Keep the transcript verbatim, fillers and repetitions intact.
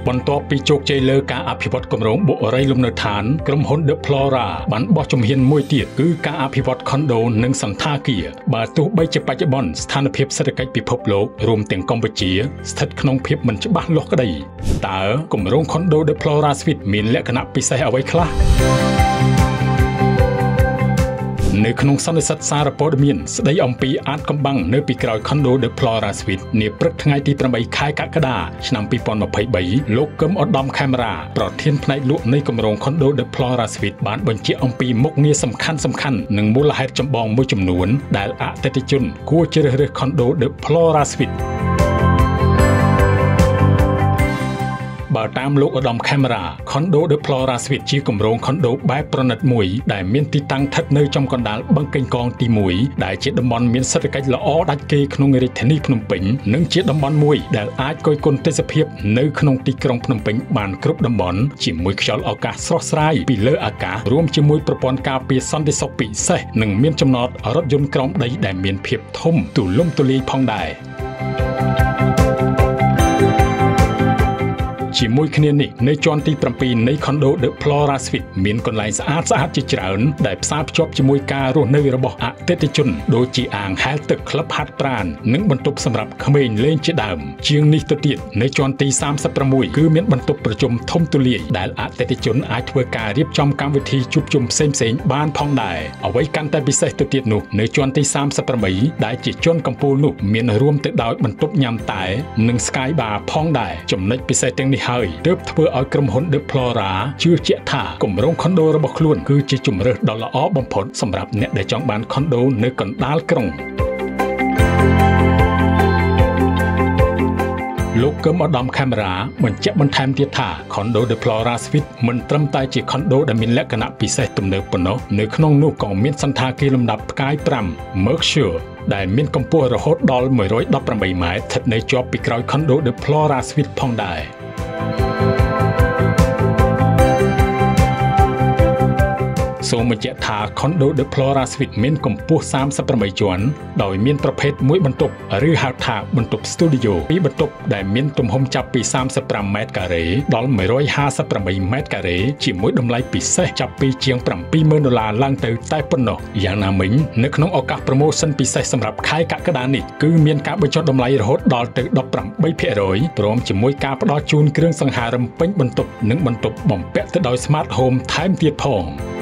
បន្ទាប់ពីជោគជ័យលើការអភិវឌ្ឍគម្រោងបុរីលំនៅឋានក្រុមហ៊ុន The Flora បានបោះជំហានមួយទៀតគឺការអភិវឌ្ឍខុនដូនិងសន្តាគារបើទោះបីជាបច្ចុប្បន្នស្ថានភាពសេដ្ឋកិច្ចពិភពលោករួមទាំងកម្ពុជាស្ថិតក្នុងភាពមិនច្បាស់លាស់ក្តីតើគម្រោងខុនដូ The Flora Suite មានលក្ខណៈពិសេសអ្វីខ្លះនៅក្នុងសន្និសីទសារព័ត៌មានស្ដីអំពីអាតកំបាំងនៅពីក្រោយ Condo The Flora Suite នាព្រឹកថ្ងៃទីប្រាំបីខែកក្កដាឆ្នាំពីរពាន់ម្ភៃបីលោកកឹមឧត្តមខេមរាប្រធានផ្នែកលក់នៃគម្រោង Condo The Flora Suite បានបញ្ជាក់អំពីមុខងារសំខាន់សំខាន់និងមូលហេតុចម្បងមួយចំនួនដែលអតិថិជនគួរជ្រើសរើស Condo The Flora Suiteបើតាមលោកឧត្តមខេមរា Condo The Flora Suite ជាគម្រោង Condo បែបប្រណិតមួយដែលមានទីតាំងស្ថិតនៅចំកណ្ដាលបឹងកេងកងទីមួយដែលជាតំបន់មានសេដ្ឋកិច្ចល្អដាច់គេក្នុងរាជធានីភ្នំពេញនិងជាតំបន់មួយដែលអាចគយគន់ទេសភាពនៅក្នុងទីក្រុងភ្នំពេញបានគ្រប់តំបន់ជាមួយខ្យល់ឱកាសស្រស់ស្រាយពីលើអាកាសរួមជាមួយប្រព័ន្ធការពារសន្តិសុខពិសេសនិងមានចំណតរថយន្តក្រោមដីដែលមានភាពធំទូលំទូលាយផងដែរជាមួយគ្នានេះនៅជាន់ទីប្រាំពីរនៃ Condo The Flora Suite មានកន្លែងស្អាតស្អាតជាច្រើនដែលផ្សារភ្ជាប់ជាមួយការរស់នៅរបស់អតិថិជនដូចជាអាងហែលទឹកក្លឹបហាត់ប្រាណនិងបន្ទប់សម្រាប់ក្មេងលេងជាដើមជាងនេះទៅទៀតនៅជាន់ទីសាមសិបប្រាំមួយគឺមានបន្ទប់ប្រជុំធំទូលាយដែលអតិថិជនអាចធ្វើការរៀបចំកម្មវិធីជួបជុំផ្សេងៗបានផងដែរអ្វីកាន់តែពិសេសទៅទៀតនោះនៅជាន់ទីសាមសិបប្រាំបីដែលជាជាន់កំពូលនោះមានរួមទៅដោយបន្ទប់ញ៉ាំតែនិង Sky Bar ផងដែរចំណុចពិសេសទាំងនេះហើយទើបធ្វើឲ្យក្រុមហ៊ុន The Flora ជឿជាក់ថាគម្រោង Condo របស់ខ្លួនគឺជាជម្រើសដ៏ល្អបំផុតសម្រាប់អ្នកដែលចង់បាន Condo នៅកណ្ដាលក្រុងលោកកឹមឧត្តមខេមរាបញ្ជាក់បន្ថែមទៀតថា Condo The Flora Suite មិនត្រឹមតែជា Condo ដែលមានលក្ខណៈពិសេសទំនើបប៉ុណ្ណោះនៅក្នុងនោះក៏មានសន្តាគារលំដាប់ផ្កាយប្រាំ Mercure ដែលមានកម្ពស់រហូតដល់មួយរយដប់ប្រាំបីម៉ែត្រស្ថិតនៅជាប់ពីក្រោយ Condo The Flora Suite ផងដែរសូមបញ្ជាក់ថា Condo The Flora Suite មានកម្ពស់សាមសិបប្រាំបីជាន់ដោយមានប្រភេទមួយបន្ទប់ឬហៅថាបន្ទប់ Studio ពីរបន្ទប់ដែលមានទំហំចាប់ពីសាមសិបប្រាំម៉ែត្រការ៉េដល់មួយរយហាសិបប្រាំបីម៉ែត្រការ៉េជាមួយតម្លៃពិសេសចាប់ពីជាងប្រាំពីរម៉ឺនដុល្លារឡើងទៅតែប៉ុណ្ណោះយ៉ាងណាមិញនៅក្នុងឱកាស Promotion ពិសេសសម្រាប់ខែកក្កដានេះគឺមានការបញ្ចុះតម្លៃរហូតដល់ទៅដប់ប្រាំបីភាគរយព្រមជាមួយការផ្ដល់ជូនគ្រឿងសង្ហារិមពេញបន្ទប់និងបន្ទប់បំពាក់ទៅដោយ Smart Home ថែមទៀតផង